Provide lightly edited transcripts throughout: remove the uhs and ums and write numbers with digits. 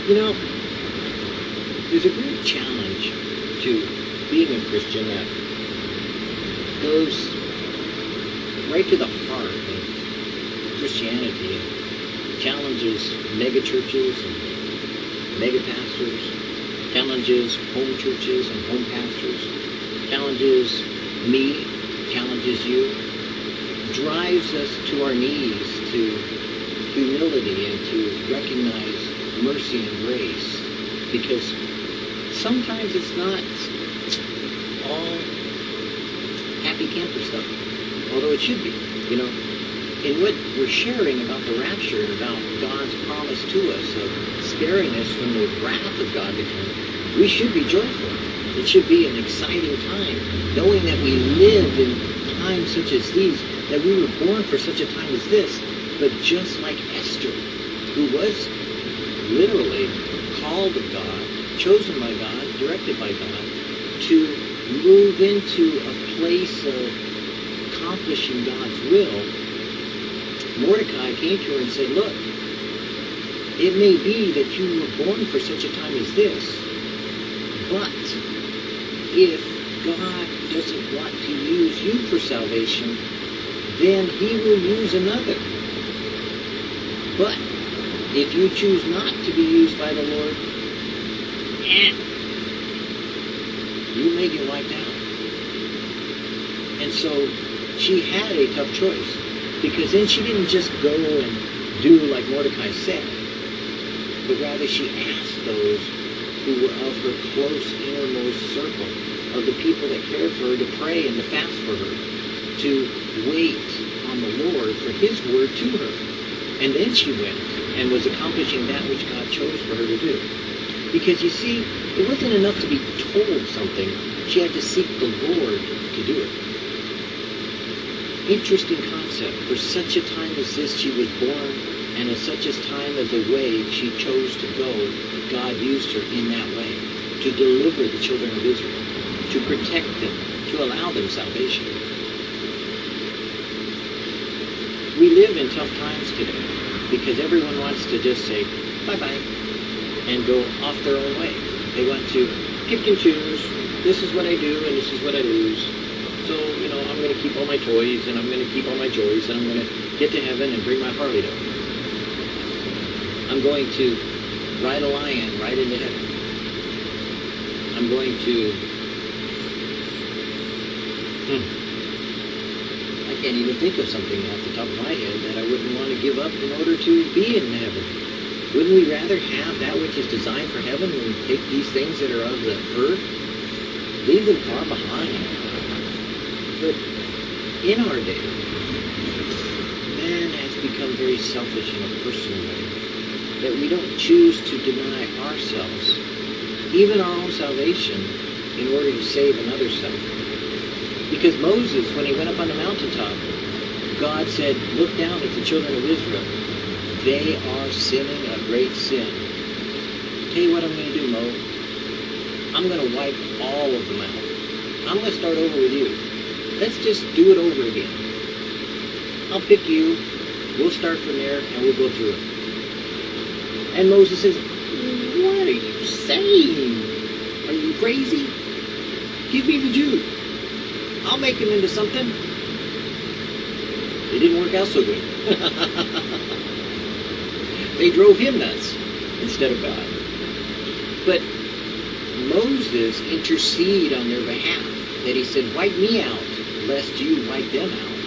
You know, there's a great challenge to being a Christian that goes right to the heart of Christianity and challenges mega churches and mega pastors, challenges home churches and home pastors, challenges me, challenges you, drives us to our knees, to humility, and to recognize mercy and grace, because sometimes it's not all happy camper stuff, although it should be. You know, in what we're sharing about the rapture and about God's promise to us of sparing us from the wrath of God to come, we should be joyful. It should be an exciting time, knowing that we live in times such as these, that we were born for such a time as this. But just like Esther, who was literally called of God, chosen by God, directed by God, to move into a place of accomplishing God's will, Mordecai came to her and said, look, it may be that you were born for such a time as this, but if God doesn't want to use you for salvation, then he will use another. But if you choose not to be used by the Lord, you may get wiped out. And so she had a tough choice, because then she didn't just go and do like Mordecai said, but rather she asked those who were of her close innermost circle, of the people that cared for her, to pray and to fast for her, to wait on the Lord for his word to her. And then she went and was accomplishing that which God chose for her to do. Because you see, it wasn't enough to be told something. She had to seek the Lord to do it. Interesting concept. For such a time as this she was born, and at such a time as a way she chose to go, God used her in that way to deliver the children of Israel, to protect them, to allow them salvation. We live in tough times today because everyone wants to just say bye-bye and go off their own way. They want to pick and choose. This is what I do and this is what I lose. So, you know, I'm going to keep all my toys and I'm going to keep all my joys and I'm going to get to heaven and bring my Harley down. I'm going to ride a lion right into heaven. I'm going to... I can't even think of something off the top of my head that I wouldn't want to give up in order to be in heaven. Wouldn't we rather have that which is designed for heaven than take these things that are of the earth? Leave them far behind. But in our day, man has become very selfish in a personal way, that we don't choose to deny ourselves, even our own salvation, in order to save another self. Because Moses, when he went up on the mountaintop, God said, look down at the children of Israel. They are sinning a great sin. Tell you what I'm going to do, Mo. I'm going to wipe all of them out. I'm going to start over with you. Let's just do it over again. I'll pick you. We'll start from there, and we'll go through it. And Moses says, what are you saying? Are you crazy? Give me the Jew. I'll make him into something. It didn't work out so good. They drove him nuts instead of God. But Moses interceded on their behalf, that he said, wipe me out, lest you wipe them out.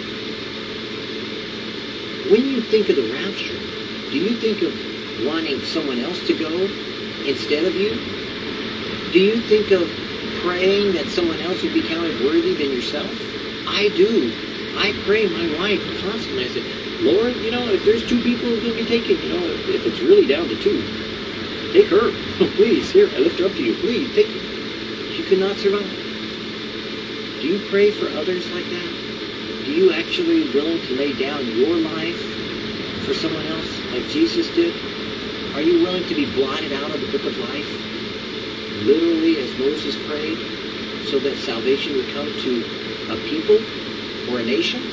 When you think of the rapture, do you think of wanting someone else to go instead of you? Do you think of praying that someone else would be counted worthy than yourself? I do. I pray my wife constantly. I say, Lord, you know, if there's 2 people who can be taken, you know, if it's really down to 2, take her. Please, here, I lift her up to you. Please, take her. She could not survive. Do you pray for others like that? Do you actually willing to lay down your life for someone else like Jesus did? Are you willing to be blotted out of the book of life? Literally, as Moses prayed, so that salvation would come to a people or a nation?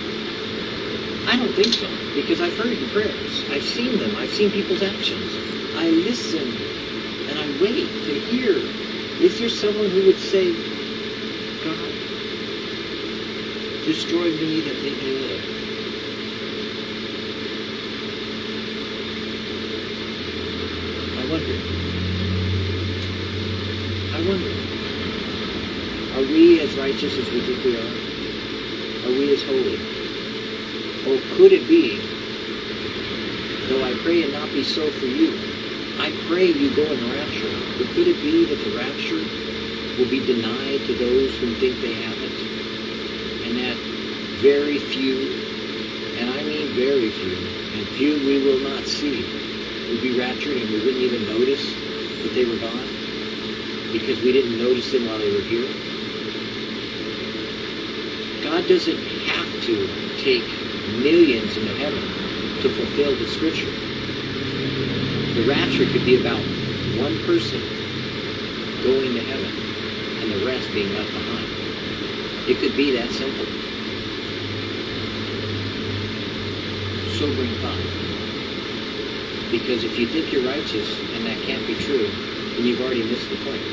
I don't think so, because I've heard the prayers. I've seen them. I've seen people's actions. I listen and I wait to hear. Is there someone who would say, God, destroy me that they may live? I wonder. Are we as righteous as we think we are? Are we as holy? Or could it be, though I pray it not be so for you, I pray you go in the rapture, but could it be that the rapture will be denied to those who think they have it? And that very few, and I mean very few, and few we will not see, will be raptured, and we wouldn't even notice that they were gone because we didn't notice them while they were here? God doesn't have to take millions into heaven to fulfill the scripture. The rapture could be about one person going to heaven and the rest being left behind. It could be that simple. Sobering thought. Because if you think you're righteous and that can't be true, then you've already missed the point.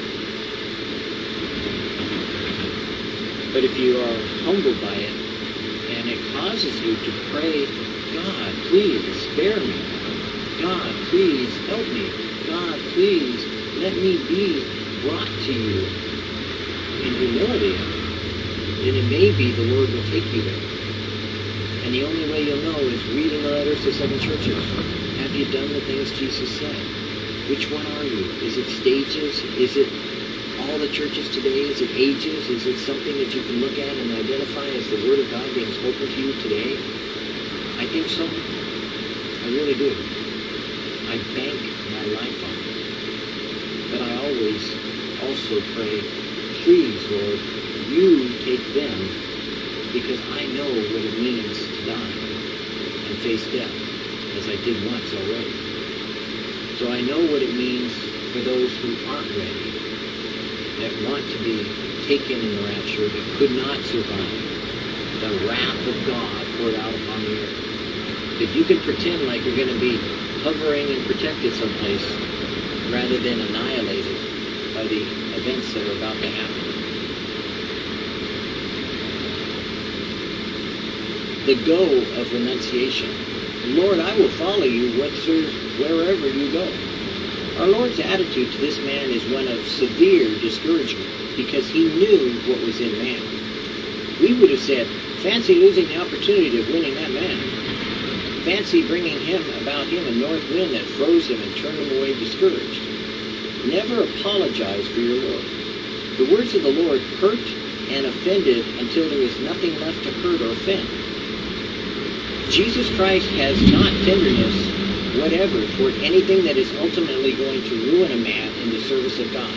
But if you are humbled by it, and it causes you to pray, God, please spare me. God, please help me. God, please let me be brought to you in humility, then it may be the Lord will take you there. And the only way you'll know is reading the letters to 7 churches. Have you done the things Jesus said? Which one are you? Is it stages? Is it all the churches today? Is it ages? Is it something that you can look at and identify as the Word of God being spoken to you today? I think so. I really do. I bank my life on it. But I always also pray, please, Lord, you take them, because I know what it means to die and face death, as I did once already. So I know what it means for those who aren't ready, that want to be taken in the rapture, that could not survive the wrath of God poured out upon the earth. If you can pretend like you're going to be hovering and protected someplace, rather than annihilated by the events that are about to happen. The go of renunciation. Lord, I will follow you wherever you go. Our Lord's attitude to this man is one of severe discouragement, because he knew what was in man. We would have said, fancy losing the opportunity of winning that man. Fancy bringing about him a north wind that froze him and turned him away discouraged. Never apologize for your Lord. The words of the Lord hurt and offended until there was nothing left to hurt or offend. Jesus Christ has not tenderness whatever toward anything that is ultimately going to ruin a man in the service of God.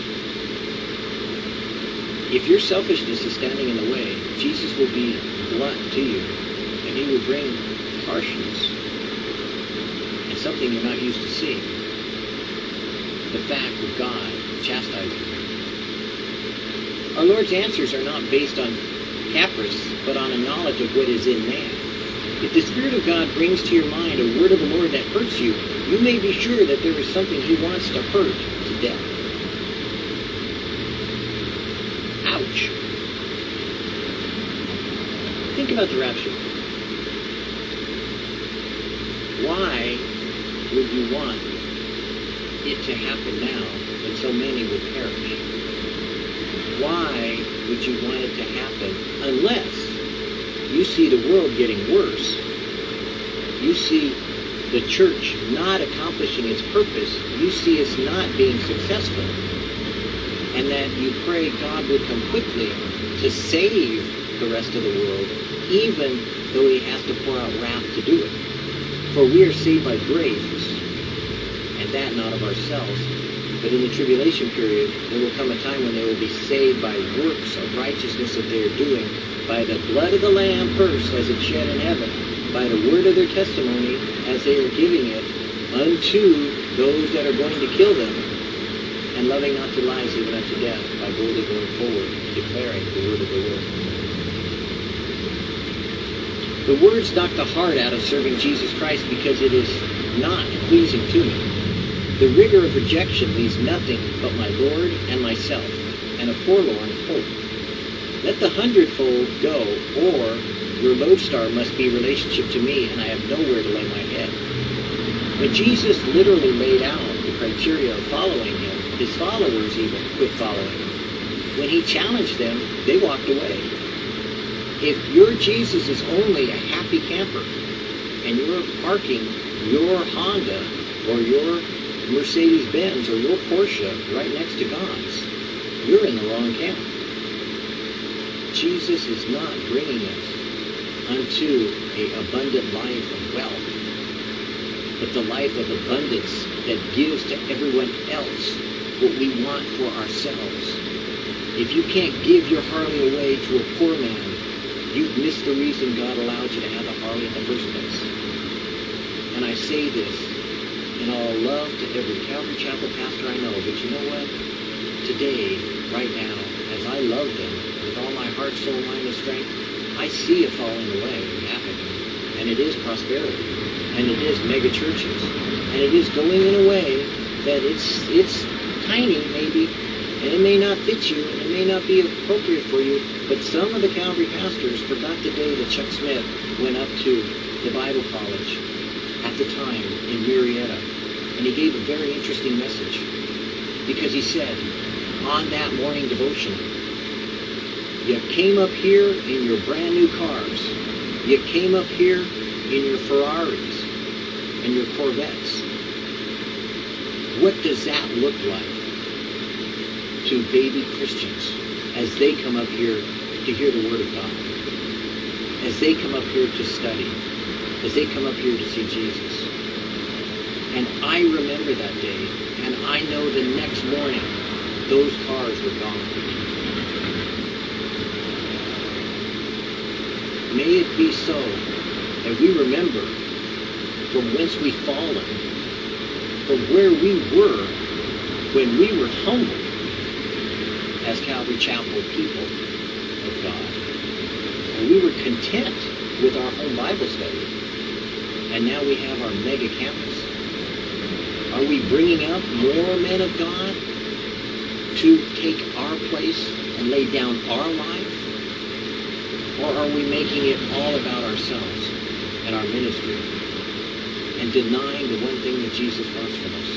If your selfishness is standing in the way, Jesus will be blunt to you, and he will bring harshness and something you're not used to seeing. The fact of God chastising you. Our Lord's answers are not based on caprice, but on a knowledge of what is in man. If the Spirit of God brings to your mind a word of the Lord that hurts you, you may be sure that there is something he wants to hurt to death. Ouch. Think about the rapture. Why would you want it to happen now when so many will perish? Why would you want it to happen unless you see the world getting worse? You see the church not accomplishing its purpose. You see us not being successful. And that you pray God would come quickly to save the rest of the world, even though he has to pour out wrath to do it. For we are saved by grace, and that not of ourselves. But in the tribulation period, there will come a time when they will be saved by works of righteousness that they are doing, by the blood of the Lamb first, as it's shed in heaven, by the word of their testimony, as they are giving it unto those that are going to kill them, and loving not to lies even unto death, by boldly going forward, declaring the word of the Lord. The words knock the heart out of serving Jesus Christ, because it is not pleasing to me. The rigor of rejection leaves nothing but my Lord and myself, and a forlorn hope. Let the hundredfold go, or your lodestar must be relationship to me, and I have nowhere to lay my head. When Jesus literally laid out the criteria of following him, his followers even quit following him. When he challenged them, they walked away. If your Jesus is only a happy camper, and you're parking your Honda or your Mercedes-Benz or your Porsche right next to God's, you're in the wrong camp. Jesus is not bringing us unto an abundant life of wealth, but the life of abundance that gives to everyone else what we want for ourselves. If you can't give your Harley away to a poor man, you've missed the reason God allowed you to have a Harley in the first place. And I say this in all love to every Calvary Chapel pastor I know, but you know what? Today, right now, as I love them with all my heart, soul, mind, and strength, I see a falling away happening. And it is prosperity. And it is mega churches. And it is going in a way that it's tiny, maybe, and it may not fit you, and it may not be appropriate for you, but some of the Calvary pastors forgot the day that Chuck Smith went up to the Bible college at the time in Marietta, and he gave a very interesting message, because he said, on that morning devotion, you came up here in your brand new cars, you came up here in your Ferraris and your Corvettes. What does that look like to baby Christians as they come up here to hear the Word of God, as they come up here to study, as they come up here to see Jesus? And I remember that day, and I know the next morning those cars were gone. May it be so that we remember from whence we've fallen, from where we were when we were humble as Calvary Chapel people of God. And we were content with our home Bible study. And now we have our mega campus. Are we bringing up more men of God to take our place and lay down our life? Or are we making it all about ourselves and our ministry and denying the one thing that Jesus wants from us?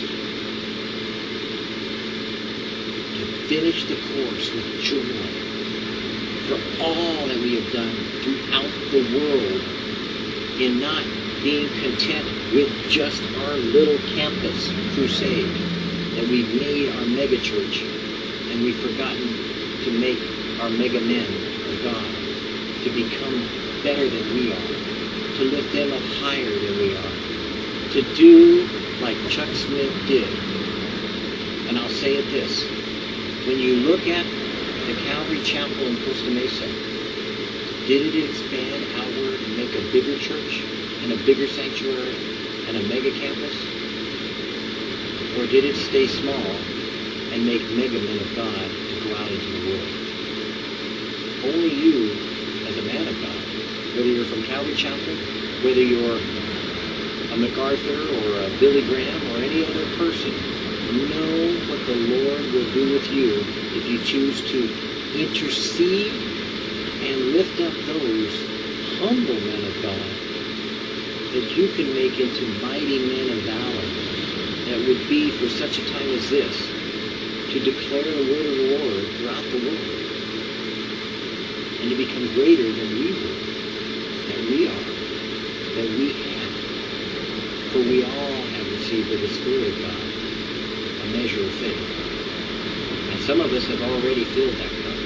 To finish the course with joy for all that we have done throughout the world, in not being content with just our little campus crusade, that we've made our mega church and we've forgotten to make our mega men of God, to become better than we are, to lift them up higher than we are, to do like Chuck Smith did. And I'll say it this, when you look at the Calvary Chapel in Costa Mesa, did it expand outward and make a bigger church and a bigger sanctuary and a mega campus? Or did it stay small and make mega men of God to go out into the world? Only you, as a man of God, whether you're from Calvary Chapel, whether you're a MacArthur or a Billy Graham or any other person, know what the Lord will do with you if you choose to intercede and lift up those humble men of God that you can make into mighty men of valor that would be for such a time as this to declare the word of the Lord throughout the world and to become greater than we were, that we are, that we have. For we all have received of the Spirit of God a measure of faith. And some of us have already filled that cup.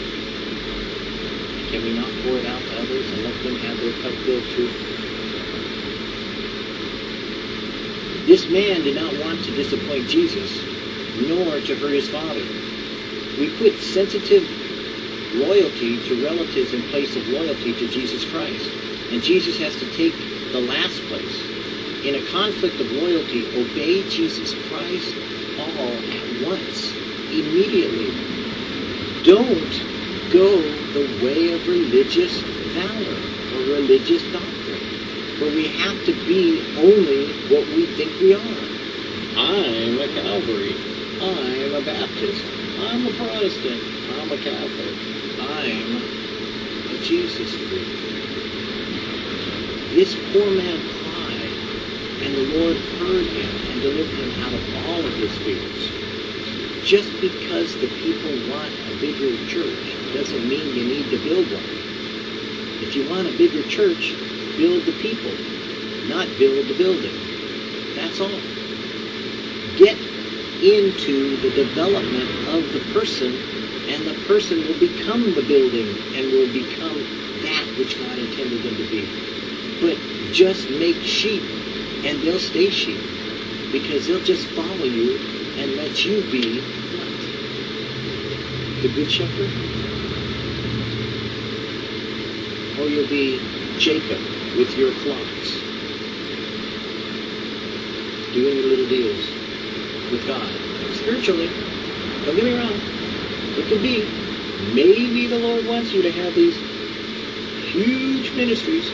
Can we not pour it out to others and let them have their cup filled too? This man did not want to disappoint Jesus, nor to hurt his Father. We put sensitive loyalty to relatives in place of loyalty to Jesus Christ. And Jesus has to take the last place. In a conflict of loyalty, obey Jesus Christ all at once, immediately. Don't go the way of religious valor or religious doctrine. For we have to be only what we think we are. I'm a Calvary. I'm a Baptist. I'm a Protestant. I'm a Catholic. I'm a Jesus freak. This poor man cried, and the Lord heard him and delivered him out of all of his fears. Just because the people want a bigger church doesn't mean you need to build one. If you want a bigger church, build the people, not build the building. That's all. Get into the development of the person, and the person will become the building and will become that which God intended them to be. But just make sheep, and they'll stay sheep, because they'll just follow you and let you be what? The good shepherd? Or you'll be Jacob with your flocks, doing your little deals with God. Spiritually, don't get me wrong, it could be. Maybe the Lord wants you to have these huge ministries.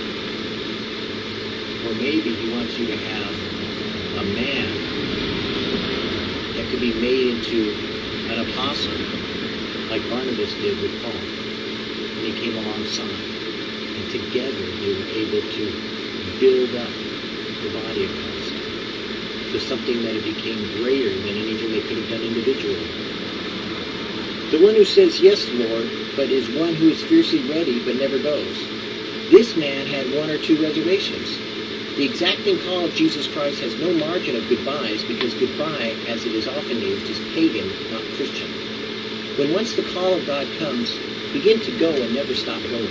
Or maybe He wants you to have a man that could be made into an apostle, like Barnabas did with Paul. And he came alongside. And together they were able to build up the body of Christ to something that it became greater than anything they could have done individually. The one who says, yes, Lord, but is one who is fiercely ready but never goes. This man had one or two reservations. The exacting call of Jesus Christ has no margin of goodbyes, because goodbye, as it is often used, is pagan, not Christian. When once the call of God comes, begin to go and never stop going.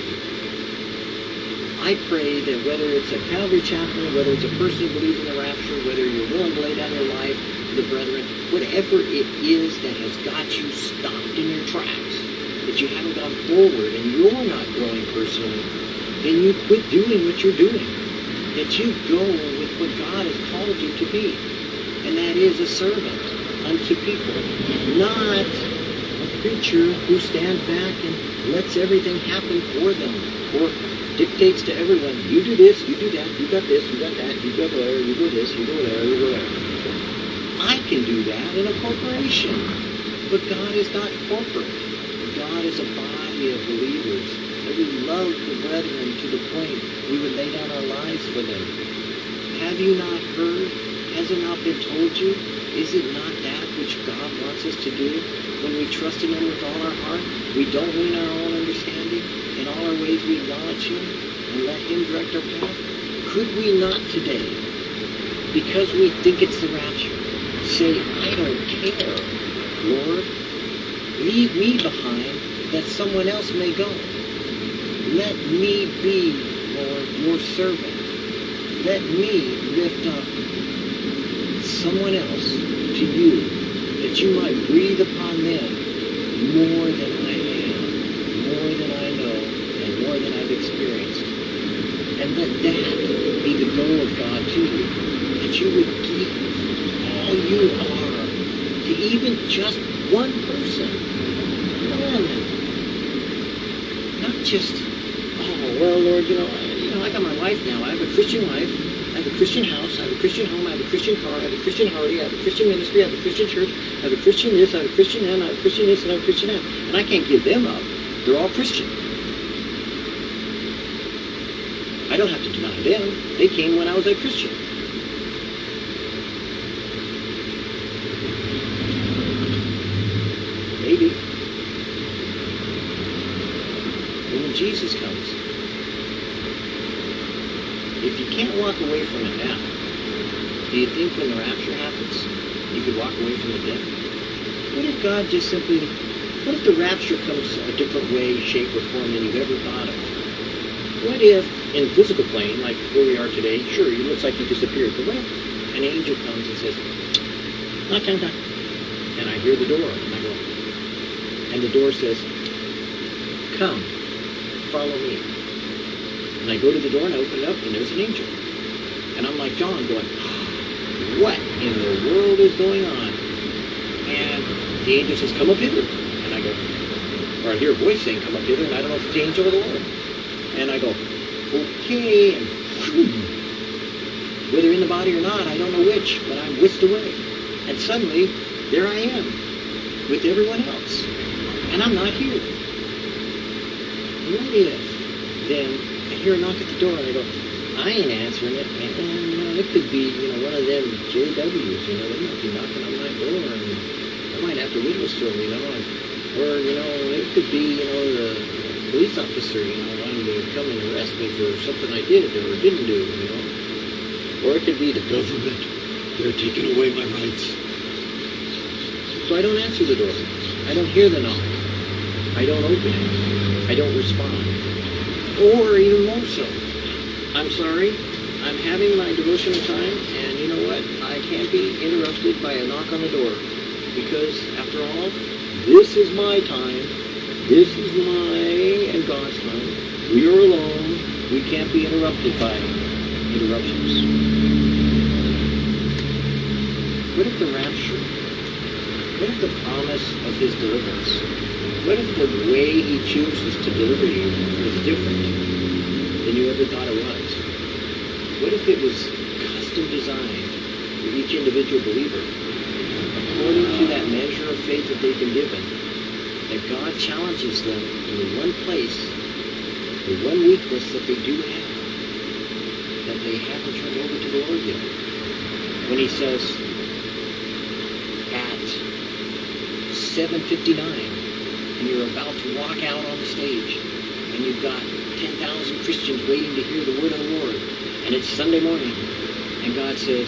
I pray that whether it's a Calvary chaplain, whether it's a person who believes in the rapture, whether you're willing to lay down your life for the brethren, whatever it is that has got you stopped in your tracks, that you haven't gone forward and you're not growing personally, then you quit doing what you're doing. That you go with what God has called you to be. And that is a servant unto people, not a preacher who stands back and lets everything happen for them, or dictates to everyone, you do this, you do that, you got this, you got that, you go there, you go this, you go there, you go there. I can do that in a corporation, but God is not corporate. God is a body of believers, that we love the brethren to the point we would lay down our lives for them. Have you not heard? Has it not been told you? Is it not that which God wants us to do when we trust in Him with all our heart? We don't lean our own understanding. In all our ways we acknowledge Him and let Him direct our path. Could we not today, because we think it's the rapture, say, I don't care, Lord, leave me behind that someone else may go. Let me be, Lord, your servant. Let me lift up someone else to you, that you might breathe upon them more than I am, more than I know, and more than I've experienced. And let that be the goal of God to you, that you would give all you are to even just one person. One. Not just, oh, well, Lord, I got my life now. I have a Christian life. I have a Christian house. I have a Christian home. I have a Christian car. I have a Christian party. I have a Christian ministry. I have a Christian church. I have a Christian this. I have a Christian that. I have a Christian this, and I have a Christian that. And I can't give them up. They're all Christian. I don't have to deny them. They came when I was a Christian. Maybe. But when Jesus comes, if you can't walk away from it now, do you think when the rapture happens, you could walk away from it then? What if God just simply, what if the rapture comes a different way, shape, or form than you've ever thought of? What if, in the physical plane, like where we are today, sure, it looks like you disappeared, but what if an angel comes and says, knock, knock, knock, and I hear the door, and I go, and the door says, come, follow me. And I go to the door and I open it up and there's an angel. And I'm like John going, what in the world is going on? And the angel says, come up hither. And I go, or I hear a voice saying, come up hither, and I don't know if it's the angel or the Lord. And I go, okay, and whether in the body or not, I don't know which, but I'm whisked away. And suddenly, there I am, with everyone else. And I'm not here. What if, then, I hear a knock at the door, and I go, I ain't answering it, and it could be, one of them JWs, they might be knocking on my door, and I might have to witness to them, or, it could be, the police officer, wanting to come and arrest me for something I did or didn't do, Or it could be the government. They're taking away my rights. So I don't answer the door. I don't hear the knock. I don't open it. I don't respond. Or even more so, I'm sorry, I'm having my devotional time, and you know what? I can't be interrupted by a knock on the door. Because, after all, this is my time. This is my and God's time. We are alone. We can't be interrupted by interruptions. What if the rapture? What if the promise of His deliverance? What if the way He chooses to deliver you is different than you ever thought it was? What if it was custom designed for each individual believer, according to that measure of faith that they've been given, that God challenges them in the one place, the one weakness that they do have, that they haven't turned over to the Lord yet? When He says, at 7:59, and you're about to walk out on the stage, and you've got 10,000 Christians waiting to hear the word of the Lord, and it's Sunday morning, and God says,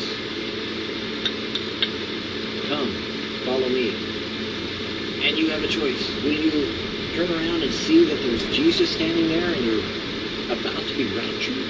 come, follow me. And you have a choice. Will you turn around and see that there's Jesus standing there and you're about to be raptured?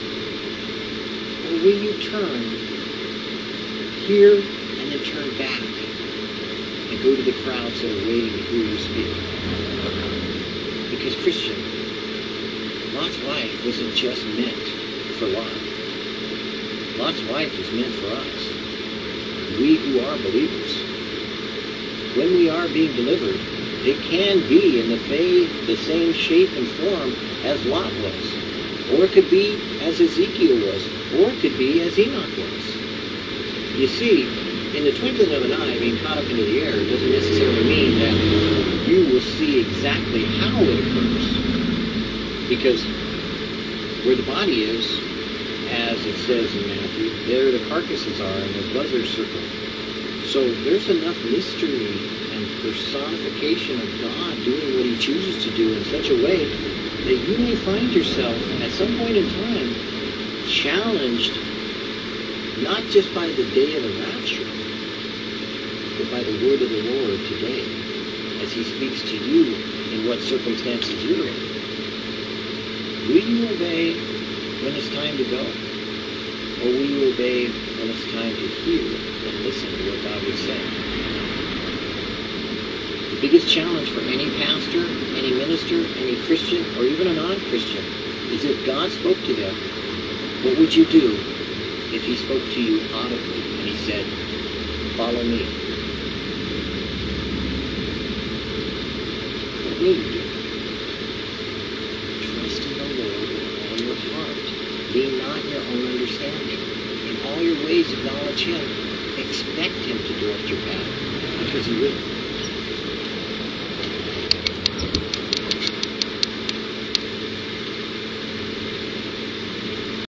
Or will you turn here and then turn back and go to the crowds that are waiting to hear you speak? Because Christian, Lot's wife wasn't just meant for Lot. Lot's wife is meant for us. We who are believers. When we are being delivered, it can be in the same shape and form as Lot was. Or it could be as Ezekiel was. Or it could be as Enoch was. You see, in the twinkling of an eye, being caught up into the air doesn't necessarily mean that you will see exactly how it occurs. Because where the body is, as it says in Matthew, there the carcasses are and the buzzards circle. So there's enough mystery and personification of God doing what He chooses to do in such a way that you may find yourself at some point in time challenged not just by the day of the rapture, but by the word of the Lord today as He speaks to you in what circumstances you're in. Will you obey when it's time to go? Or will you obey when it's time to hear and listen to what God would say? The biggest challenge for any pastor, any minister, any Christian, or even a non-Christian is if God spoke to them, what would you do if He spoke to you audibly and He said, follow me? What will you do? Trust in the Lord with all your heart. Lean not in your own understanding. In all your ways acknowledge Him. Expect Him to direct your path, because He will.